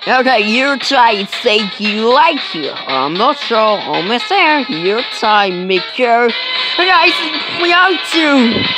Okay, you try say you like you. I'm not sure. Almost there. You try make sure. Guys, we have to.